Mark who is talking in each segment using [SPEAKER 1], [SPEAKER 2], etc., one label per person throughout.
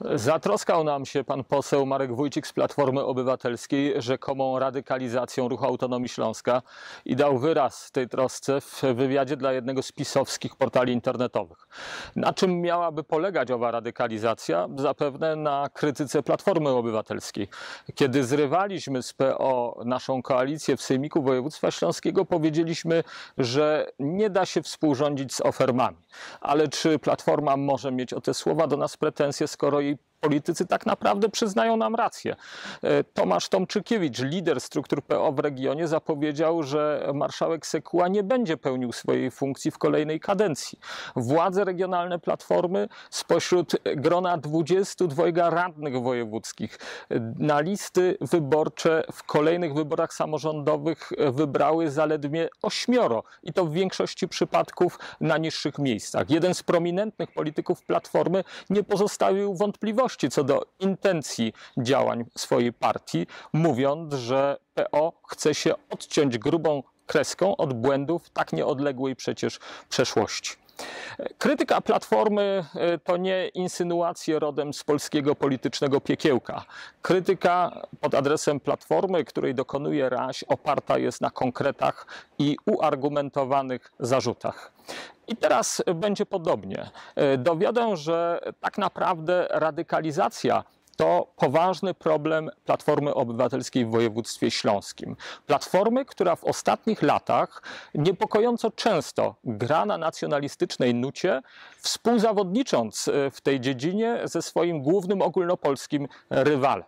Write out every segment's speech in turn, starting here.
[SPEAKER 1] Zatroskał nam się pan poseł Marek Wójcik z Platformy Obywatelskiej rzekomą radykalizacją Ruchu Autonomii Śląska i dał wyraz tej trosce w wywiadzie dla jednego z pisowskich portali internetowych. Na czym miałaby polegać owa radykalizacja? Zapewne na krytyce Platformy Obywatelskiej. Kiedy zrywaliśmy z PO naszą koalicję w Sejmiku Województwa Śląskiego, powiedzieliśmy, że nie da się współrządzić z ofermami. Ale czy Platforma może mieć o te słowa do nas pretensje, skoro jej politycy tak naprawdę przyznają nam rację? Tomasz Tomczykiewicz, lider struktur PO w regionie, zapowiedział, że marszałek Sekuła nie będzie pełnił swojej funkcji w kolejnej kadencji. Władze regionalne Platformy spośród grona 22 radnych wojewódzkich na listy wyborcze w kolejnych wyborach samorządowych wybrały zaledwie 8 i to w większości przypadków na niższych miejscach. Jeden z prominentnych polityków Platformy nie pozostawił wątpliwości co do intencji działań swojej partii, mówiąc, że PO chce się odciąć grubą kreską od błędów tak nieodległej przecież przeszłości. Krytyka Platformy to nie insynuacje rodem z polskiego politycznego piekiełka. Krytyka pod adresem Platformy, której dokonuje Raś, oparta jest na konkretach i uargumentowanych zarzutach. I teraz będzie podobnie. Dowiodę, że tak naprawdę radykalizacja to poważny problem Platformy Obywatelskiej w województwie śląskim. Platformy, która w ostatnich latach niepokojąco często gra na nacjonalistycznej nucie, współzawodnicząc w tej dziedzinie ze swoim głównym ogólnopolskim rywalem.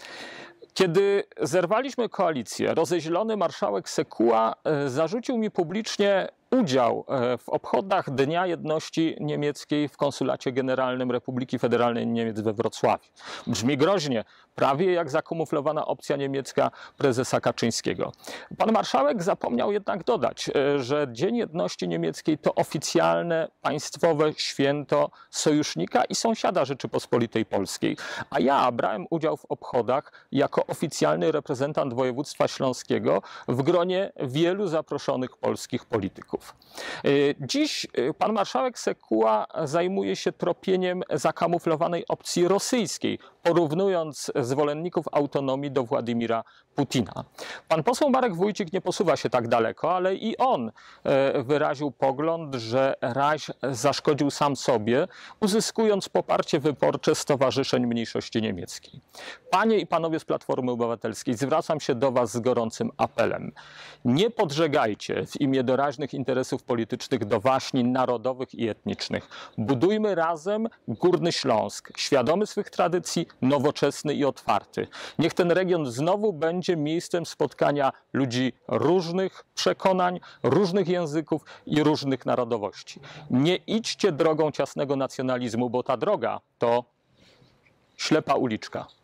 [SPEAKER 1] Kiedy zerwaliśmy koalicję, rozezielony marszałek Sekuła zarzucił mi publicznie udział w obchodach Dnia Jedności Niemieckiej w Konsulacie Generalnym Republiki Federalnej Niemiec we Wrocławiu. Brzmi groźnie, prawie jak zakamuflowana opcja niemiecka prezesa Kaczyńskiego. Pan marszałek zapomniał jednak dodać, że Dzień Jedności Niemieckiej to oficjalne, państwowe święto sojusznika i sąsiada Rzeczypospolitej Polskiej. A ja brałem udział w obchodach jako oficjalny reprezentant województwa śląskiego w gronie wielu zaproszonych polskich polityków. Dziś pan marszałek Sekuła zajmuje się tropieniem zakamuflowanej opcji rosyjskiej, porównując zwolenników autonomii do Władimira Putina. Pan poseł Marek Wójcik nie posuwa się tak daleko, ale i on wyraził pogląd, że Raś zaszkodził sam sobie, uzyskując poparcie wyborcze stowarzyszeń mniejszości niemieckiej. Panie i panowie z Platformy Obywatelskiej, zwracam się do was z gorącym apelem. Nie podżegajcie w imię doraźnych interesów politycznych do waśni narodowych i etnicznych. Budujmy razem Górny Śląsk, świadomy swych tradycji, nowoczesny i otwarty. Niech ten region znowu będzie miejscem spotkania ludzi różnych przekonań, różnych języków i różnych narodowości. Nie idźcie drogą ciasnego nacjonalizmu, bo ta droga to ślepa uliczka.